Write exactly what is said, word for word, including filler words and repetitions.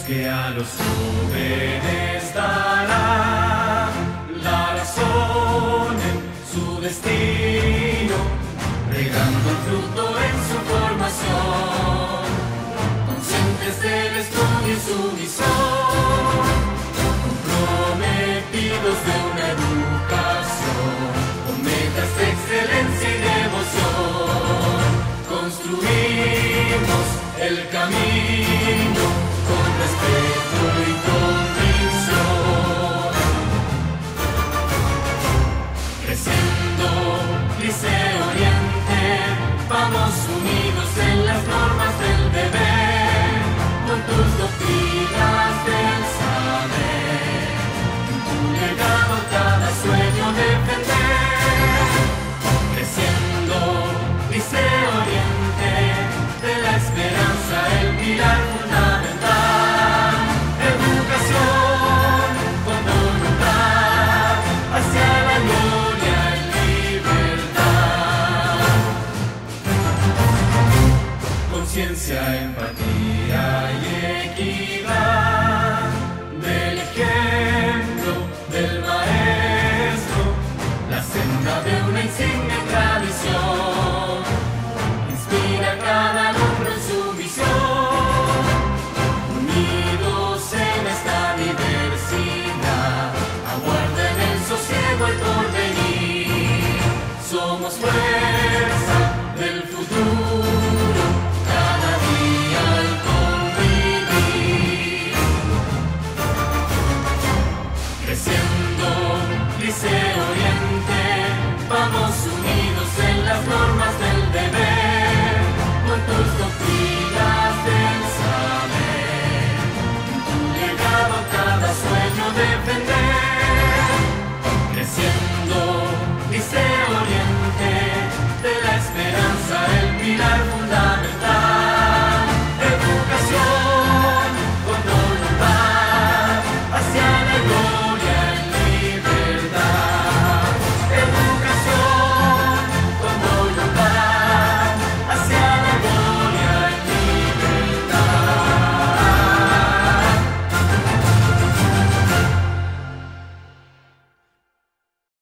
que a los jóvenes dará la razón en su destino, regando el fruto en su formación, conscientes del estudio y su misión, comprometidos de una educación, con metas de excelencia y devoción, construimos el camino con respeto y convicción. Creciendo, Liceo Oriente, vamos unidos en las normas del deber, con tus doctrinas del saber, en tu legado cada sueño defender. Creciendo, Liceo Oriente, de la esperanza el pilar fundamental, educación con voluntad hacia la gloria y libertad. Conciencia, empatía y equidad.